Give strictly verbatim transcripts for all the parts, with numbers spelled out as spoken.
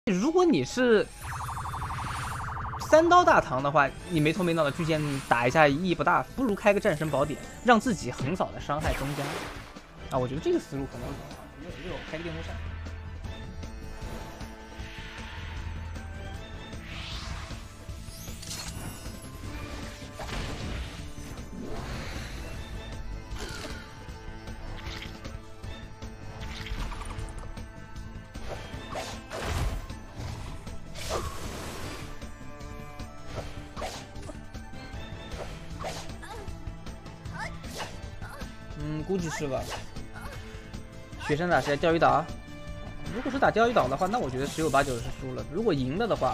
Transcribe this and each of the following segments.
如果你是三刀大唐的话，你没头没脑的巨剑打一下意义不大，不如开个战神宝典，让自己横扫的伤害增加。啊，我觉得这个思路可能很好。六六开个电风扇。 嗯，估计是吧。雪山打谁？钓鱼岛。如果是打钓鱼岛的话，那我觉得十有八九是输了。如果赢了的话，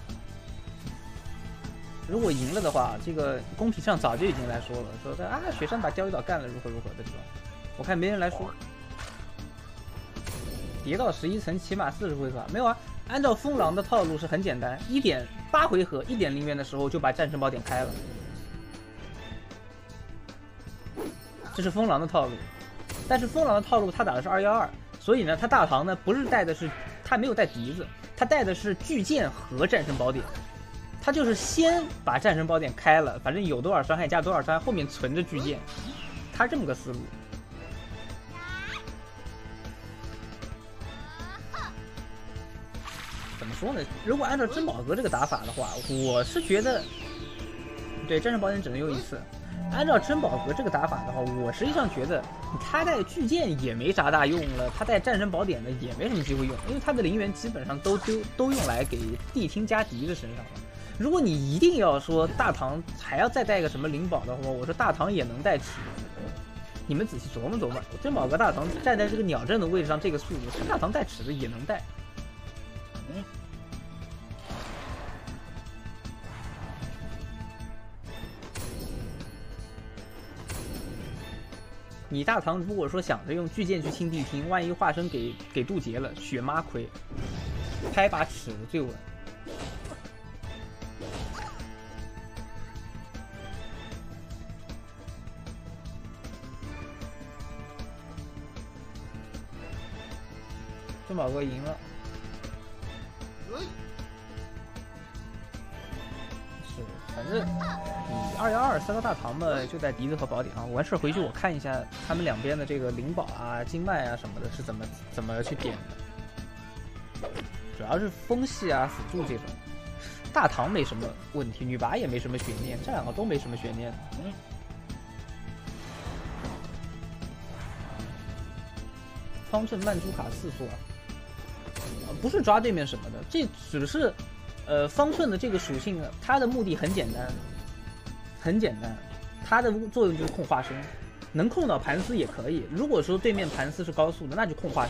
如果赢了的话，这个公屏上早就已经来说了，说的啊，雪山把钓鱼岛干了，如何如何的这种。我看没人来说。叠到十一层起码四十回合，没有啊？按照风狼的套路是很简单，一点八回合一点零元的时候就把战神宝典开了。 这是风狼的套路，但是风狼的套路他打的是二幺二，所以呢，他大唐呢不是带的是他没有带笛子，他带的是巨剑和战神宝典，他就是先把战神宝典开了，反正有多少伤害加多少伤害，后面存着巨剑，他这么个思路。怎么说呢？如果按照珍宝阁这个打法的话，我是觉得，对战神宝典只能用一次。 按照珍宝阁这个打法的话，我实际上觉得他带巨剑也没啥大用了，他带战神宝典的也没什么机会用，因为他的灵元基本上都丢都用来给谛听加笛子身上了。如果你一定要说大唐还要再带个什么灵宝的话，我说大唐也能带尺。你们仔细琢磨琢磨，珍宝阁大唐站在这个鸟阵的位置上，这个速度，大唐带尺子也能带。嗯。 你大唐如果说想着用巨剑去清谛听，万一化身给给渡劫了，血妈亏，开把尺子最稳。珍宝阁赢了。 是，反正你二幺二三刀大唐嘛，就在笛子和宝典啊。完事回去我看一下他们两边的这个灵宝啊、经脉啊什么的，是怎么怎么去点的。主要是风系啊、辅助这种。大唐没什么问题，女拔也没什么悬念，这两个都没什么悬念。嗯。方阵曼珠卡四索，啊，不是抓对面什么的，这只是。 呃，方寸的这个属性呢，它的目的很简单，很简单，它的作用就是控化身，能控到盘丝也可以。如果说对面盘丝是高速的，那就控化身。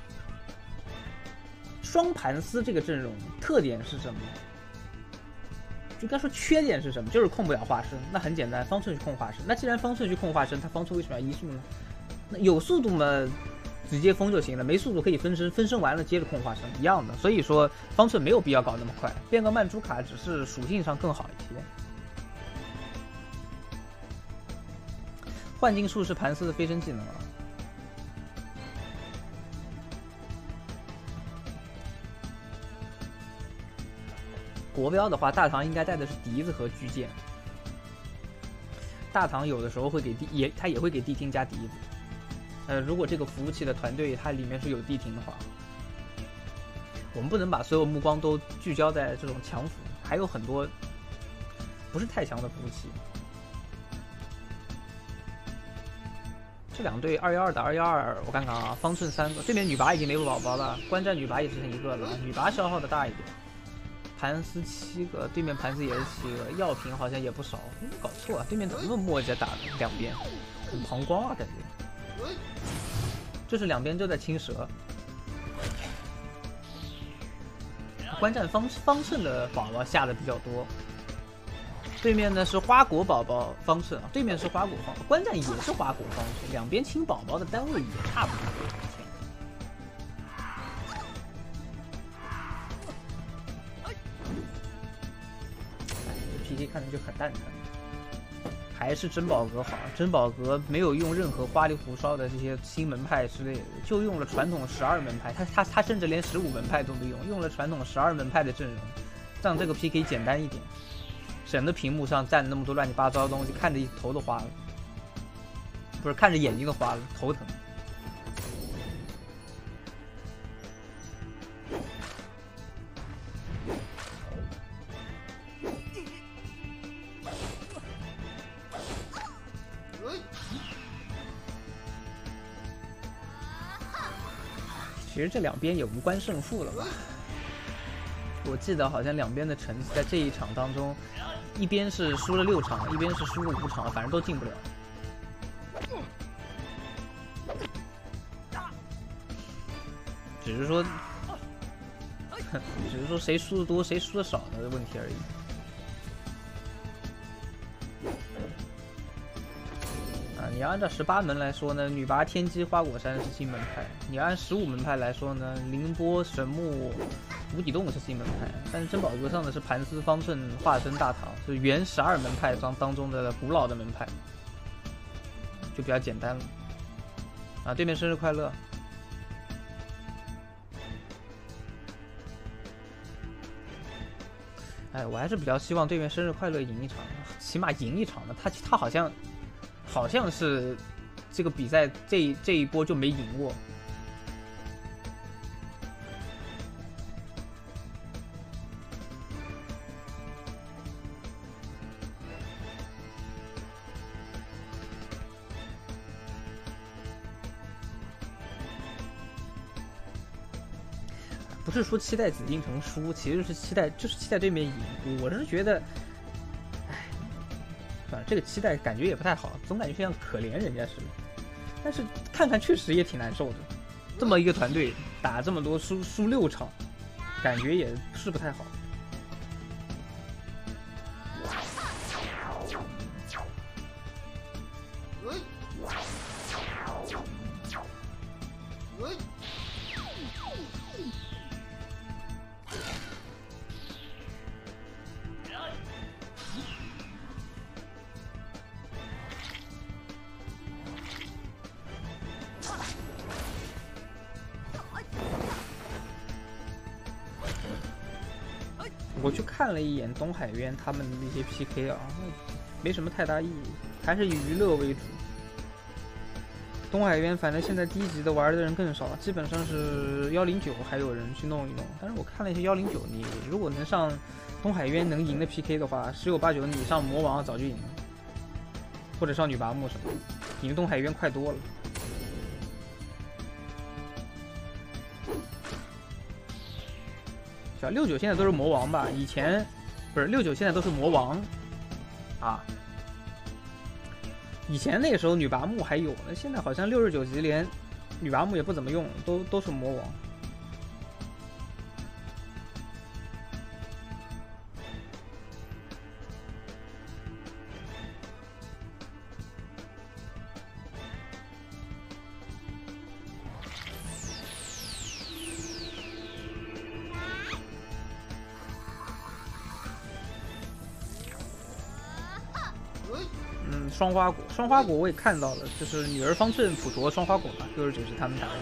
双盘丝这个阵容特点是什么？就该说缺点是什么？就是控不了化身。那很简单，方寸去控化身。那既然方寸去控化身，它方寸为什么要移速呢？那有速度嘛？ 直接封就行了，没速度可以分身，分身完了接着控化身一样的，所以说方寸没有必要搞那么快，变个曼珠卡只是属性上更好一些。幻境术是盘丝的飞升技能啊。国标的话，大唐应该带的是笛子和巨剑。大唐有的时候会给地也，他也会给谛听加笛子。 呃，如果这个服务器的团队它里面是有谛听的话，我们不能把所有目光都聚焦在这种强服，还有很多不是太强的服务器。这两队二幺二打二幺二，我看看啊，方寸三个，对面女拔已经没有宝宝了，观战女拔也只剩一个了，女拔消耗的大一点。盘丝七个，对面盘丝也是七个，药瓶好像也不少，嗯、搞错啊，对面怎么那么磨叽打的两边，很膀胱啊感觉。 这是两边都在青蛇，观战方方寸的宝宝下的比较多，对面呢是花果宝宝方寸啊，对面是花果方，观战也是花果方寸，两边清宝宝的单位也差不多。哎，这 P K 看着就很蛋疼。 还是珍宝阁好。珍宝阁没有用任何花里胡哨的这些新门派之类的，就用了传统十二门派，他他他甚至连十五门派都没用，用了传统十二门派的阵容，让这个 P K 简单一点，省得屏幕上站那么多乱七八糟的东西，看着头都花了，不是看着眼睛都花了，头疼。其实这两边也无关胜负了吧？我记得好像两边的成绩在这一场当中，一边是输了六场，一边是输了五场，反正都进不了。只是说，只是说谁输的多，谁输的少的问题而已。你要按照十八门来说呢，女拔、天机、花果山是新门派；你要按十五门派来说呢，凌波、神木、无底洞是新门派。但是珍宝阁上的是盘丝、方寸、化身、大唐，是原十二门派当当中的古老的门派，就比较简单了。啊，对面生日快乐！哎，我还是比较希望对面生日快乐赢一场，起码赢一场的。他他好像。好像是这个比赛这这一波就没赢过。不是说期待紫禁城输，其实是期待就是期待对面赢。我是觉得。这个期待感觉也不太好，总感觉像可怜人家似的。但是看看确实也挺难受的，这么一个团队打这么多输输六场，感觉也是不太好。我去看了一眼东海渊他们的那些 P K 啊，没什么太大意义，还是以娱乐为主。东海渊反正现在低级的玩的人更少，基本上是幺零九还有人去弄一弄。但是我看了一些幺零九，你如果能上东海渊能赢的 P K 的话，十有八九你上魔王早就赢了，或者上女拔木什么，赢东海渊快多了。小六九现在都是魔王吧？以前不是六九，现在都是魔王啊。以前那个时候女拔木还有呢，现在好像六十九级连女拔木也不怎么用，都都是魔王。嗯，双花果，双花果我也看到了，就是女儿方寸、普陀、双花果吧，六十九是他们打的。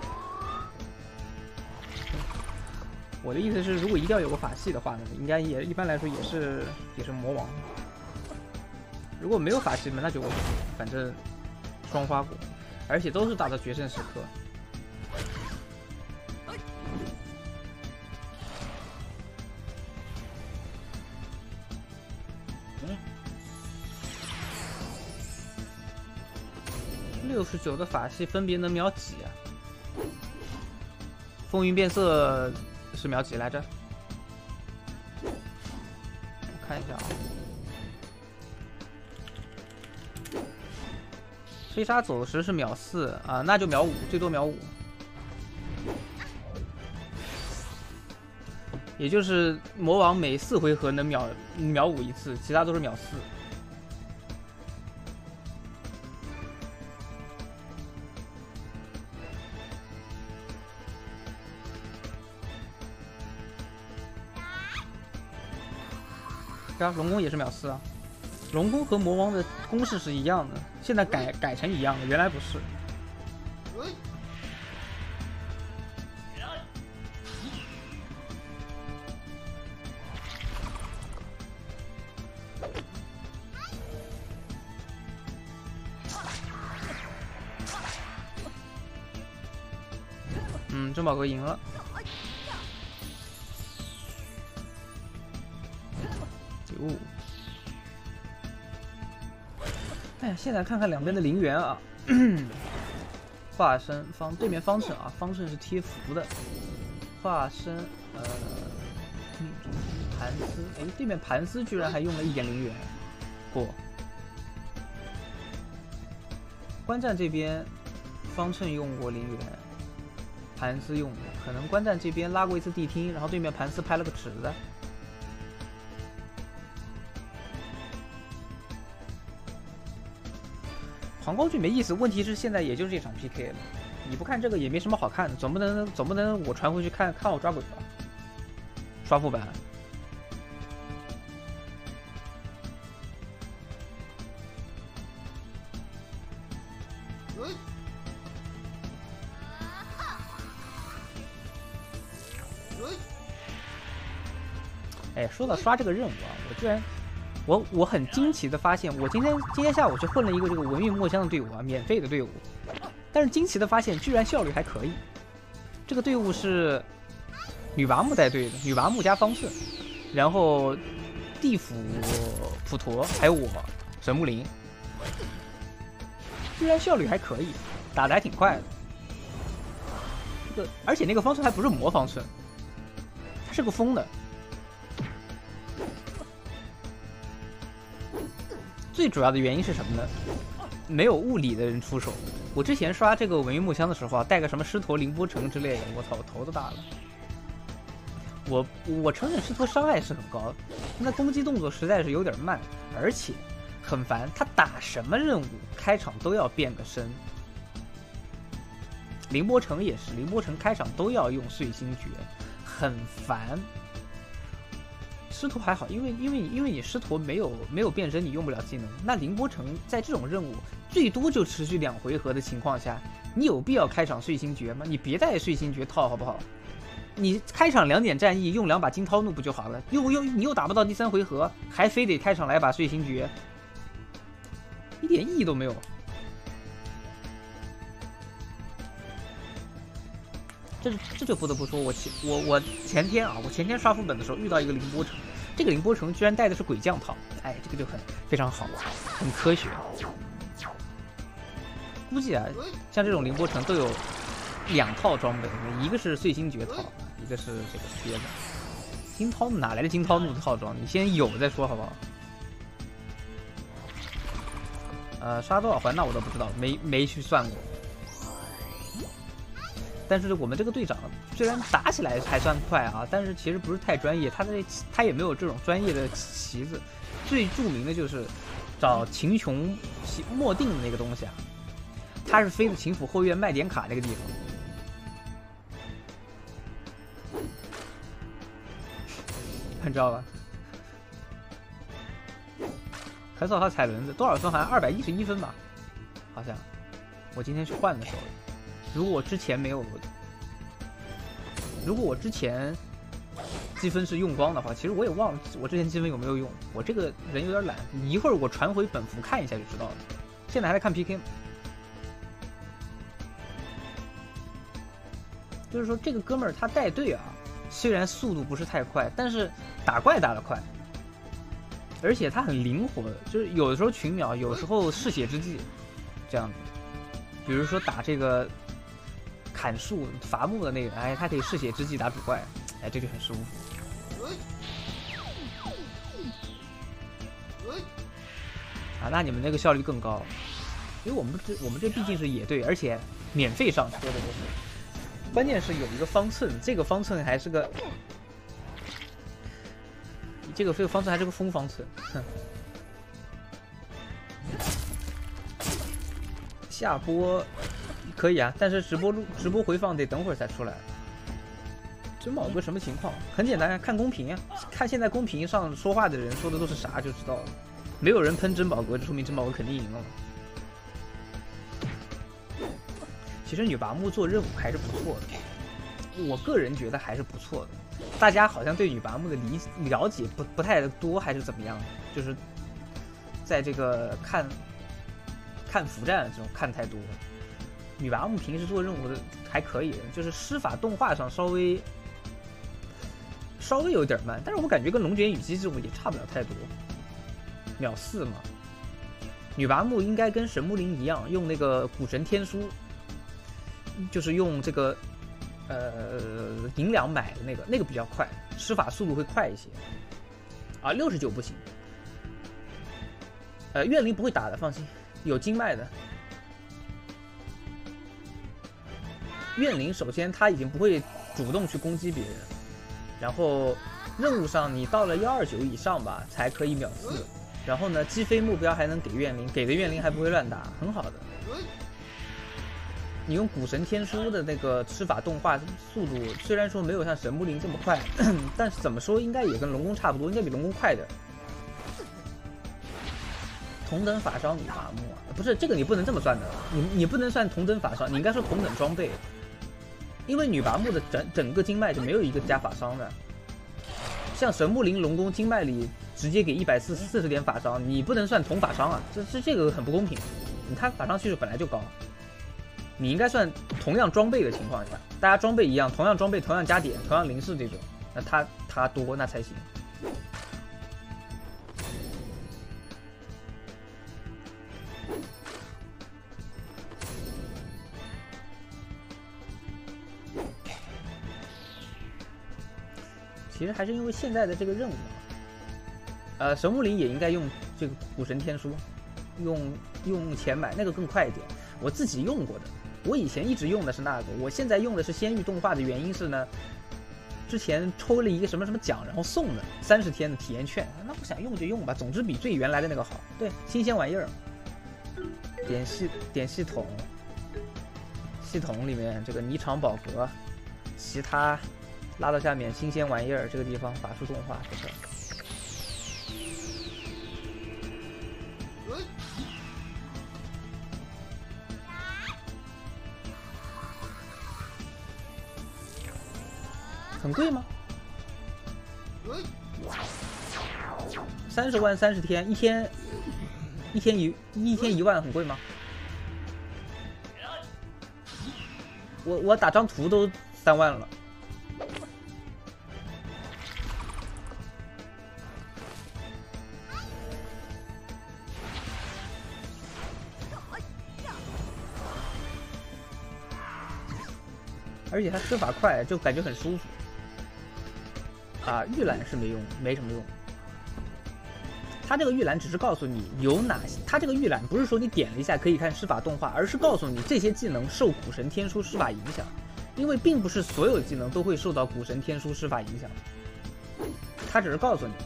我的意思是，如果一定要有个法系的话呢，应该也一般来说也是也是魔王。如果没有法系嘛，那就反正双花果，而且都是打到决胜时刻。六十九的法系分别能秒几啊？风云变色是秒几来着？我看一下啊。飞沙走石是秒四啊，那就秒五，最多秒五。也就是魔王每四回合能秒秒五一次，其他都是秒四。对啊，龙宫也是秒四啊。 龙宫和魔王的公式是一样的，现在改改成一样的，原来不是。嗯，珍宝哥赢了。九五。哎呀，现在看看两边的陵园啊，化身方对面方阵啊，方阵是贴符的，化身呃，命中盘丝，哎，对面盘丝居然还用了一点陵园，不，观战这边方阵用过陵园，盘丝用过，可能观战这边拉过一次地听，然后对面盘丝拍了个池子。黄高俊没意思，问题是现在也就是这场 P K 了，你不看这个也没什么好看的，总不能总不能我传回去看看我抓鬼吧？刷副本。哎，说到刷这个任务啊，我居然。我我很惊奇的发现，我今天今天下午去混了一个这个文运墨香的队伍啊，免费的队伍，但是惊奇的发现，居然效率还可以。这个队伍是女拔木带队的，女拔木加方顺，然后地府普陀还有我神木林，居然效率还可以，打的还挺快的。这个而且那个方顺还不是魔方顺，它是个风的。最主要的原因是什么呢？没有物理的人出手。我之前刷这个文运木香的时候啊，带个什么狮驼凌波城之类的，我操，我头都大了。我我承认狮驼伤害是很高，那攻击动作实在是有点慢，而且很烦。他打什么任务开场都要变个身。凌波城也是，凌波城开场都要用碎星诀，很烦。狮驼还好，因为因为因为你狮驼没有没有变身，你用不了技能。那凌波城在这种任务最多就持续两回合的情况下，你有必要开场碎星诀吗？你别带碎星诀套好不好？你开场两点战役用两把惊涛怒不就好了？又又你又打不到第三回合，还非得开场来把碎星诀，一点意义都没有。这这就不得不说，我前我我前天啊，我前天刷副本的时候遇到一个凌波城，这个凌波城居然带的是鬼将套，哎，这个就很非常好，很科学。估计啊，像这种凌波城都有两套装备，一个是碎星诀套，一个是这个靴子。惊涛哪来的惊涛怒套装？你先有再说好不好？呃，刷多少环那我都不知道，没没去算过。但是我们这个队长虽然打起来还算快啊，但是其实不是太专业，他的他也没有这种专业的旗子。最著名的就是找秦琼墨定的那个东西啊，他是飞的秦府后院卖点卡那个地方。你知道吧？很少他踩轮子，多少分？好像二百一十一分吧，好像。我今天去换的时候。如果我之前没有，如果我之前积分是用光的话，其实我也忘了我之前积分有没有用。我这个人有点懒，你一会儿我传回本服看一下就知道了。现在还在看 P K 吗？就是说这个哥们儿他带队啊，虽然速度不是太快，但是打怪打得快，而且他很灵活，就是有的时候群秒，有时候嗜血之技，这样子。比如说打这个。砍树伐木的那个，哎，他可以嗜血之技打主怪，哎，这就很舒服。啊，那你们那个效率更高，因为我们这我们这毕竟是野队，而且免费上车的都是。关键是有一个方寸，这个方寸还是个，这个这个方寸还是个风方寸，哼。下播。可以啊，但是直播录直播回放得等会儿才出来。珍宝哥什么情况？很简单，看公屏啊，看现在公屏上说话的人说的都是啥就知道了。 没有人喷珍宝阁，就说明珍宝阁肯定赢了嘛。其实女拔木做任务还是不错的，我个人觉得还是不错的。大家好像对女拔木的理了解不不太多，还是怎么样？就是在这个看看服战这种看太多。女拔木平时做任务的还可以，就是施法动画上稍微稍微有点慢，但是我感觉跟龙卷雨姬这种也差不了太多。秒四嘛，女拔木应该跟神木林一样，用那个古神天书。就是用这个呃银两买的那个，那个比较快，施法速度会快一些。啊，六十九不行。呃，怨灵不会打的，放心，有经脉的。怨灵首先他已经不会主动去攻击别人，然后任务上你到了幺二九以上吧，才可以秒四。然后呢，击飞目标还能给怨灵，给的怨灵还不会乱打，很好的。你用古神天书的那个施法动画速度，虽然说没有像神木林这么快，但是怎么说应该也跟龙宫差不多，应该比龙宫快点。同等法伤女拔木啊，不是这个你不能这么算的，你你不能算同等法伤，你应该说同等装备，因为女拔木的整整个经脉就没有一个加法伤的，像神木林龙宫经脉里直接给一百四四十点法伤，你不能算同法伤啊，这这这个很不公平，他法伤系数本来就高。你应该算同样装备的情况下，大家装备一样，同样装备、同样加点、同样零式这种，那他他多那才行。其实还是因为现在的这个任务，呃，神木林也应该用这个古神天书，用用钱买那个更快一点。我自己用过的。我以前一直用的是那个，我现在用的是仙域动画的原因是呢，之前抽了一个什么什么奖，然后送的三十天的体验券，那我想用就用吧，总之比最原来的那个好。对，新鲜玩意儿，点系点系统，系统里面这个霓裳宝阁，其他拉到下面新鲜玩意儿这个地方法术动画这个。很贵吗？三十万三十天，一天一天一一天一万，很贵吗？我我打张图都三万了。而且它施法快，就感觉很舒服。啊，预览是没用，没什么用。它这个预览只是告诉你有哪些，它这个预览不是说你点了一下可以看施法动画，而是告诉你这些技能受古神天书施法影响，因为并不是所有技能都会受到古神天书施法影响，它只是告诉你。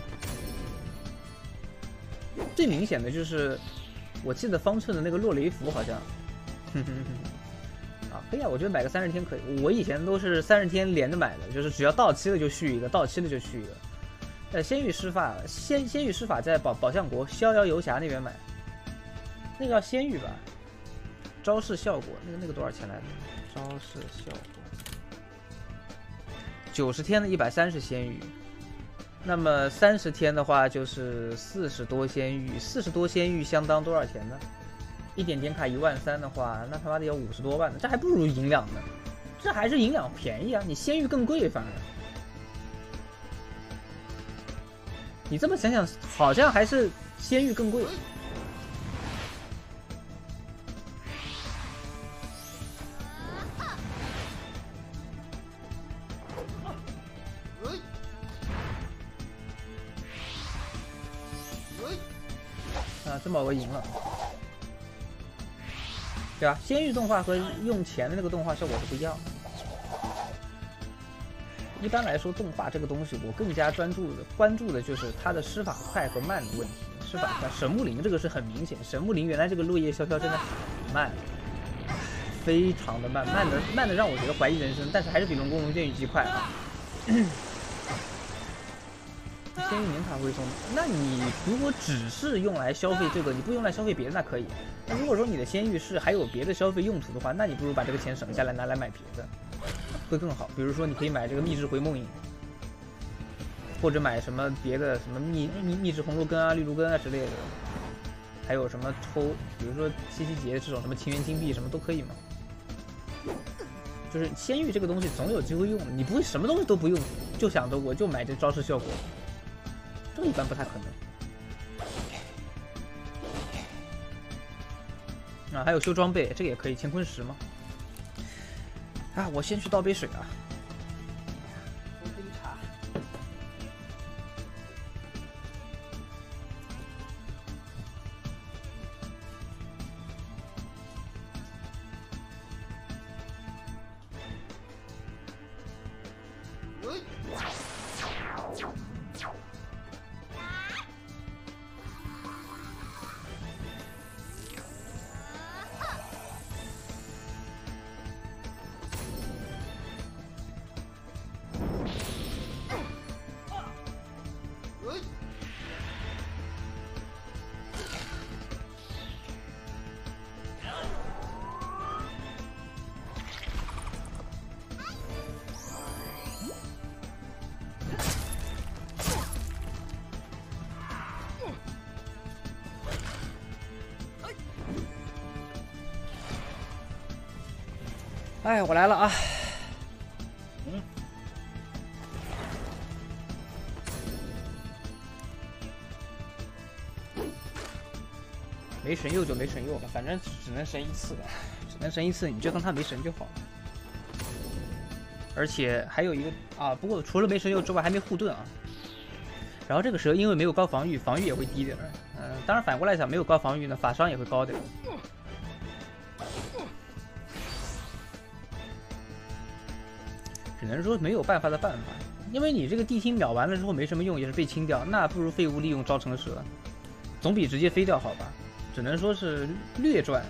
最明显的就是，我记得方寸的那个洛雷符好像，哼哼哼。啊，可以啊，我觉得买个三十天可以。我以前都是三十天连着买的，就是只要到期了就续一个，到期了就续一个。呃，仙域施法，仙仙域施法在宝宝象国逍遥游侠那边买，那个叫仙域吧？招式效果，那个那个多少钱来着？招式效果，九十天的一百三十仙域，那么三十天的话就是四十多仙域，四十多仙域相当多少钱呢？一点点卡一万三的话，那他妈的要五十多万呢，这还不如银两呢，这还是银两便宜啊！你仙域更贵，反而。你这么想想，好像还是仙域更贵。啊，珍宝阁赢了。对吧？仙域动画和用钱的那个动画效果是不一样的。一般来说，动画这个东西，我更加专注的关注的就是它的施法快和慢的问题。施法快，神木林这个是很明显，神木林原来这个落叶萧萧真的很慢，非常的慢，慢的慢的让我觉得怀疑人生，但是还是比龙宫龙卷雨姬快啊。 仙域年卡会送，那你如果只是用来消费这个，你不用来消费别的那可以。那如果说你的仙域是还有别的消费用途的话，那你不如把这个钱省下来拿来买别的，会更好。比如说你可以买这个秘制回梦影，或者买什么别的什么秘秘秘制红芦根啊、绿芦根啊之类的，还有什么抽，比如说七夕节这种什么情缘金币什么都可以嘛。就是仙域这个东西总有机会用，你不会什么东西都不用，就想着我就买这招式效果。这个一般不太可能啊，还有修装备，这个也可以，乾坤石嘛。啊，我先去倒杯水啊。 喝杯茶。 哎，我来了啊！ 嗯， 没神佑就没神佑了，反正只能神一次了，只能神一次，你就当他没神就好了。而且还有一个啊，不过除了没神佑之外，还没护盾啊。然后这个蛇因为没有高防御，防御也会低点儿。嗯、呃，当然反过来讲，没有高防御呢，法伤也会高点儿。只能说没有办法的办法，因为你这个地听秒完了之后没什么用，也是被清掉，那不如废物利用招成蛇，总比直接飞掉好吧？只能说是略赚。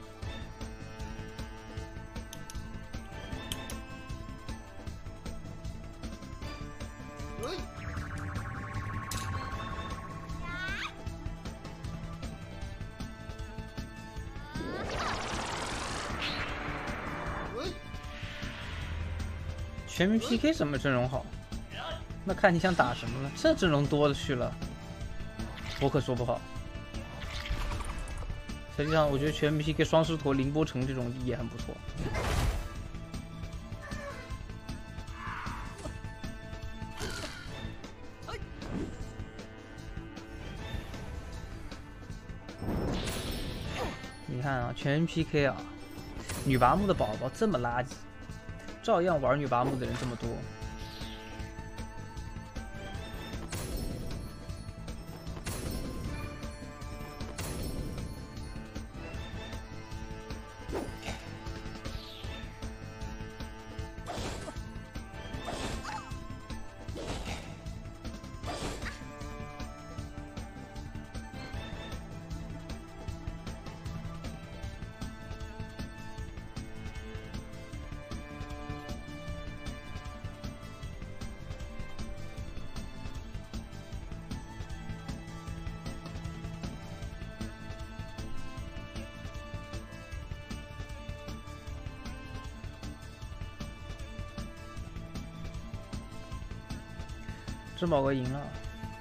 全民 P K 什么阵容好？那看你想打什么了。这阵容多了去了，我可说不好。实际上，我觉得全民 P K 双狮驼、凌波城这种也很不错。你看啊，全民 P K 啊，女拔木的宝宝这么垃圾。照样玩女拔木的人这么多，珍宝哥赢了。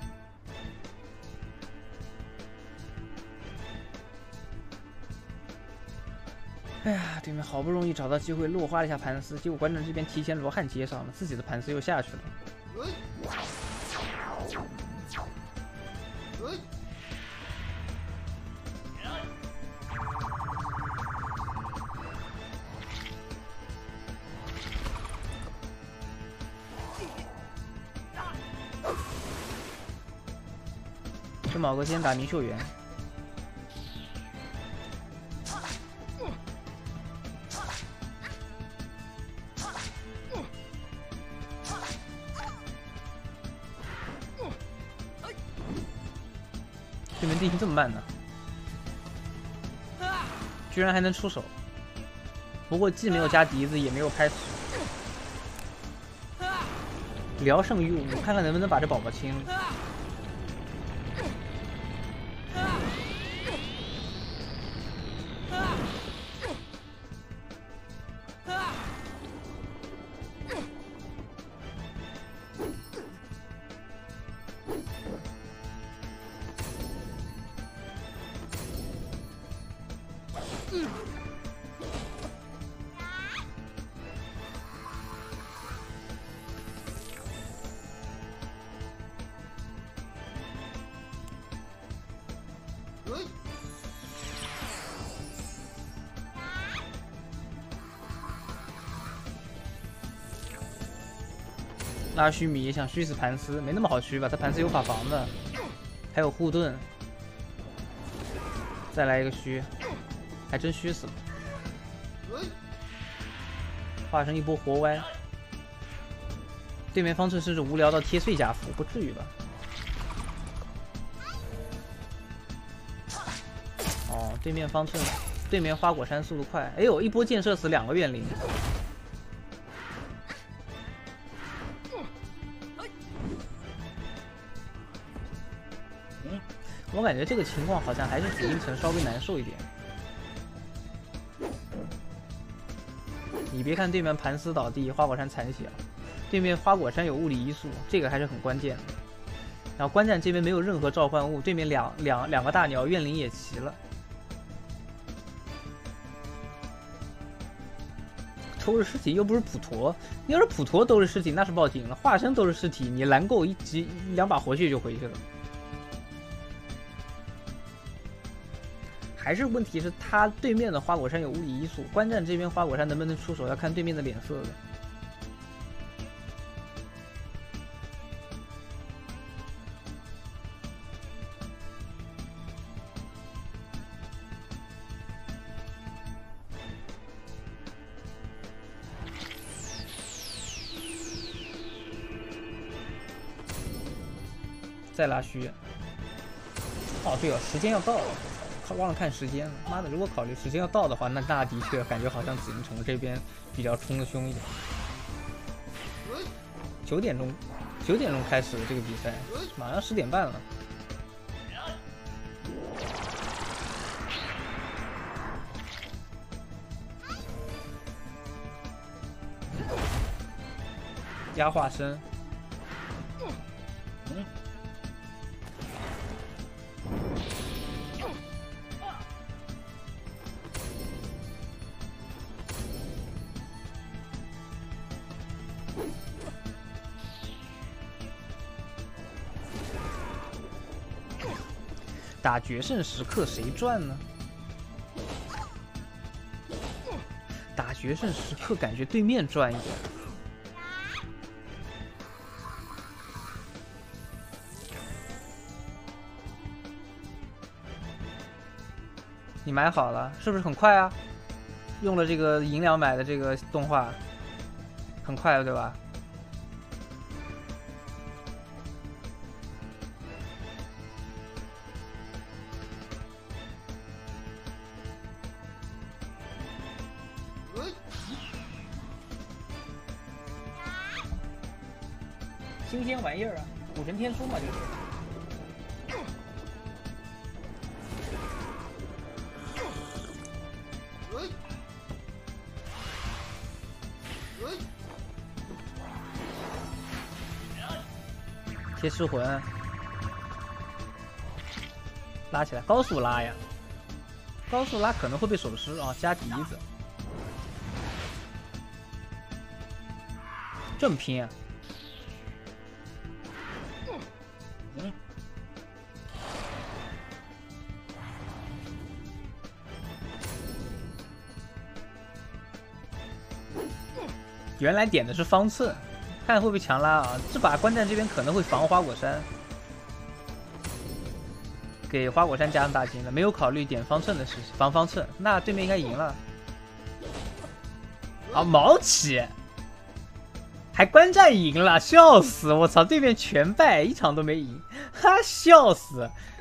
哎呀，对面好不容易找到机会落花了一下盘丝，结果观众这边提前罗汉接上了，自己的盘丝又下去了。珍宝哥先打明秀园。对面地形这么慢呢，居然还能出手。不过既没有加笛子，也没有拍死。 聊胜于无，看看能不能把这宝宝清了。拉须弥想虚死盘丝，没那么好虚吧？他盘丝有法防的，还有护盾，再来一个虚，还真虚死了。化成一波活歪，对面方寸甚至无聊到贴碎加符，不至于吧？哦，对面方寸，对面花果山速度快，哎呦，一波箭射死两个怨灵。我感觉这个情况好像还是紫禁城稍微难受一点。你别看对面盘丝倒地，花果山残血，对面花果山有物理移速，这个还是很关键的。然后观战这边没有任何召唤物，对面两两两个大鸟怨灵也齐了，都是尸体又不是普陀，你要是普陀都是尸体那是报警了，化身都是尸体，你蓝够一击两把活血就回去了。还是问题是他对面的花果山有物理移速，观战这边花果山能不能出手要看对面的脸色的。再拉虚。哦，对了，时间要到了。忘了看时间了，妈的！如果考虑时间要到的话，那那的确感觉好像紫禁城这边比较冲的凶一点。九点钟，九点钟开始这个比赛，马上十点半了。压化身。嗯。打决胜时刻谁赚呢？打决胜时刻感觉对面赚一点。你买好了是不是很快啊？用了这个银两买的这个动画，很快了对吧？新鲜玩意儿啊，古神天书嘛，就是。贴尸魂，拉起来，高速拉呀，高速拉可能会被手尸啊，加笛子，这么拼啊！嗯，原来点的是方寸。看会不会强拉啊？这把观战这边可能会防花果山，给花果山加上大金了，没有考虑点方寸的事情，防方寸，那对面应该赢了。啊，毛起，还观战赢了，笑死！我操，对面全败，一场都没赢，哈，笑死！